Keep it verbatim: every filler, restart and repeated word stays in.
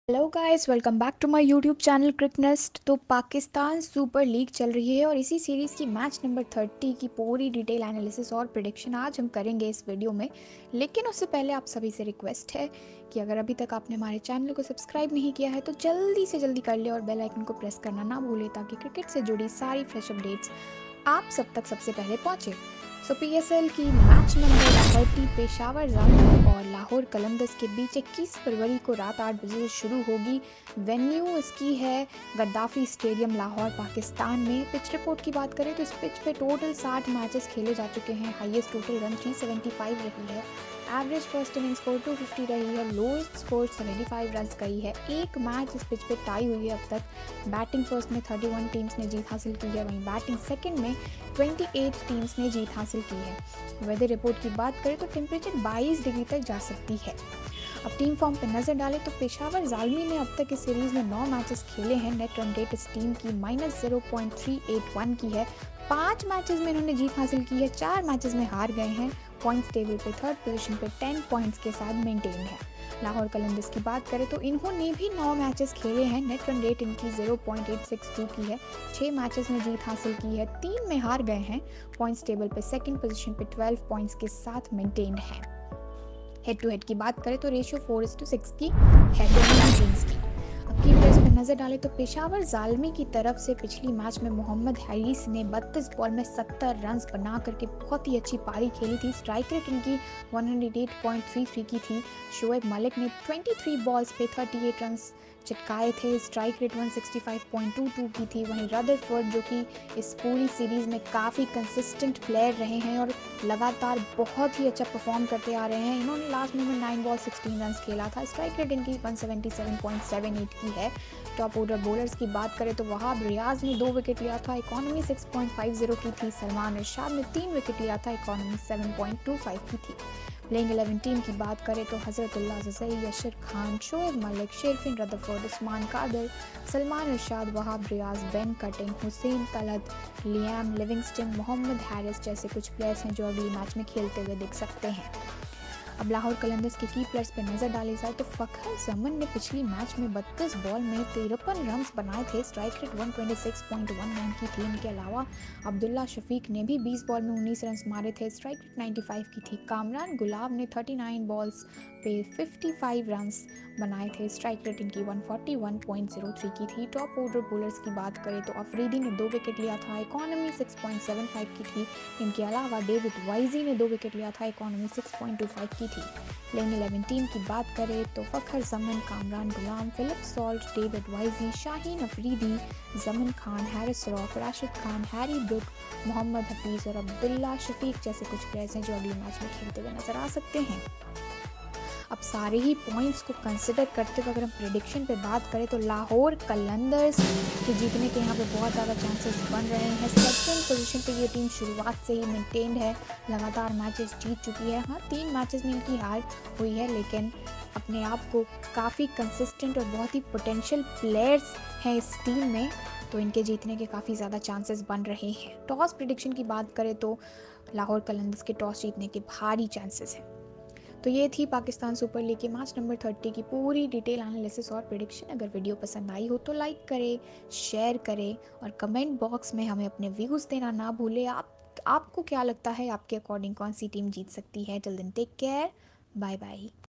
Hello guys, welcome back to my YouTube channel Cricnest. तो Pakistan super league चल रही है और इसी सीरीज़ की मैच नंबर थर्टी की पूरी डिटेल एनालिसिस और प्रिडिक्शन आज हम करेंगे इस वीडियो में। लेकिन उससे पहले आप सभी से रिक्वेस्ट है कि अगर अभी तक आपने हमारे चैनल को सब्सक्राइब नहीं किया है तो जल्दी से जल्दी कर ले और बेल आइकन को प्रेस करना ना भूलें ताकि क्रिकेट से जुड़ी सारी फ्रेश अपडेट्स आप सब तक सबसे पहले पहुँचे। सो पीएसएल की match number thirty Peshawar Zalmi और लाहौर कलंदर्स के बीच इक्कीस फरवरी को रात आठ बजे से शुरू होगी। वेन्यू इसकी है गद्दाफी स्टेडियम लाहौर पाकिस्तान में। पिच रिपोर्ट की बात करें तो इस पिच पे टोटल साठ मैचेस खेले जा चुके हैं। हाईएस्ट टोटल रन तीन सौ पचहत्तर रही है। एवरेज फर्स्ट इनिंग स्कोर दो सौ पचास रही है। लोएस्ट स्कोर पचहत्तर रन गई है। एक मैच इस पिच पे टाई हुई है अब तक। बैटिंग फर्स्ट में इकतीस टीम्स ने जीत हासिल की है, वहीं बैटिंग सेकंड में अट्ठाईस टीम्स ने जीत हासिल की है। वेदर रिपोर्ट की बात करें तो टेम्परेचर बाईस डिग्री तक जा सकती है। अब टीम फॉर्म पर नजर डालें तो पेशावर जालमी ने अब तक इस सीरीज में नौ मैचेस खेले हैं। नेट रन रेट इस टीम की minus zero point three eight one की है। पांच मैचेस में इन्होंने जीत हासिल की है, चार मैचेस में हार गए हैं। पॉइंट्स टेबल पे थर्ड पोजीशन पे टेन पॉइंट्स के साथ मेंटेन है। लाहौर कलंदर्स की बात करें तो इन्होंने भी नौ मैचेस खेले हैं। नेट रन रेट इनकी zero point eight six two की है। छह मैचेस में जीत हासिल की है, तीन में हार गए हैं। पॉइंट्स टेबल पे सेकंड पोजीशन पे ट्वेल्व पॉइंट्स के साथ मेंटेन है। हेड टू हेड की बात करें तो ratio four is to six की है दोनों टीम्स की। अब की प्लेयर्स पर नजर डालें तो पेशावर जालमी की तरफ से पिछली मैच में मोहम्मद हैरिस ने बत्तीस बॉल में सत्तर रन बना करके बहुत ही अच्छी पारी खेली थी। स्ट्राइक रेट इनकी एक सौ आठ पॉइंट तीन तीन की थी। शोएब मलिक ने तेईस बॉल्स पे अड़तीस रन चिटकाए थे। स्ट्राइक रेट एक सौ पैंसठ पॉइंट दो दो की थी। वहीं रदरफोर्ड जो कि इस पूरी सीरीज में काफ़ी कंसिस्टेंट प्लेयर रहे हैं और लगातार बहुत ही अच्छा परफॉर्म करते आ रहे हैं, इन्होंने लास्ट में नाइन बॉल सिक्सटीन रन खेला था। स्ट्राइक रेट इनकी एक सौ सतहत्तर पॉइंट सात आठ की है। टॉप ऑर्डर बॉलर्स की बात करें तो वहाब रियाज ने दो विकेट लिया था, इकोनॉमी छह पॉइंट पाँच शून्य की थी। सलमान इरशाद ने तीन विकेट लिया था, इकोनॉमी सात पॉइंट दो पाँच की थी। प्लेइंग इलेवन टीम की बात करें तो Hazratullah Zazai, Yasir Khan, Shoaib Malik, Sherfane Rutherford, Usman Qadir, Salman Irshad, Wahab Riaz, Ben Cutting, Hussain Talat, Liam Livingstone, Mohammad Haris जैसे कुछ प्लेयर्स हैं जो अगली मैच में खेलते हुए दिख सकते हैं। अब लाहौर कलंदर्स के की प्लेयर्स पर नजर डाली जाए तो फखर जमन ने पिछली मैच में बत्तीस बॉल में तिरपन रन बनाए थे। स्ट्राइक रेट एक सौ छब्बीस पॉइंट एक नौ की थी। इनके अलावा अब्दुल्ला शफीक ने भी बीस बॉल में उन्नीस रन मारे थे। स्ट्राइक रेट पचानवे की थी। कामरान गुलाब ने उनतालीस बॉल्स पे पचपन रन बनाए थे। स्ट्राइक रेट इनकी एक सौ इकतालीस पॉइंट शून्य तीन की थी। टॉप ऑर्डर बॉलर्स की बात करें तो अफरीदी ने दो विकेट लिया था, इकोनॉमी छह पॉइंट सात पाँच की थी। इनके अलावा डेविड वाइजी ने दो विकेट लिया था, इकोनॉमी छह पॉइंट दो पाँच की थी। प्लेइंग इलेवन टीम की बात करें तो Fakhar Zaman, Kamran Ghulam, Philip Salt, David Wiese, Shaheen Afridi, Zaman Khan, Haris Rauf, Rashid Khan, Harry Brook, Mohammad Hafeez और अब्दुल्ला शफीक जैसे कुछ प्लेयर्स हैं जो अगली मैच में खेलते हुए नजर आ सकते हैं। अब सारे ही पॉइंट्स को कंसिडर करते हुए अगर हम प्रेडिक्शन पे बात करें तो लाहौर कलंदर्स के जीतने के यहाँ पे बहुत ज़्यादा चांसेस बन रहे हैं। सेकंड पोजीशन पे ये टीम शुरुआत से ही मेंटेन्ड है, लगातार मैचेस जीत चुकी है। हाँ, तीन मैचेस में इनकी हार हुई है, लेकिन अपने आप को काफ़ी कंसिस्टेंट और बहुत ही पोटेंशियल प्लेयर्स हैं इस टीम में, तो इनके जीतने के काफ़ी ज़्यादा चांसेस बन रहे हैं। टॉस प्रेडिक्शन की बात करें तो लाहौर कलंदर्स के टॉस जीतने के भारी चांसेस हैं। तो ये थी पाकिस्तान सुपर लीग के मैच नंबर थर्टी की पूरी डिटेल एनालिसिस और प्रेडिक्शन। अगर वीडियो पसंद आई हो तो लाइक करें, शेयर करें और कमेंट बॉक्स में हमें अपने व्यूज़ देना ना भूलें। आप आपको क्या लगता है, आपके अकॉर्डिंग कौन सी टिल जीत सकती है? Till then take care, bye bye.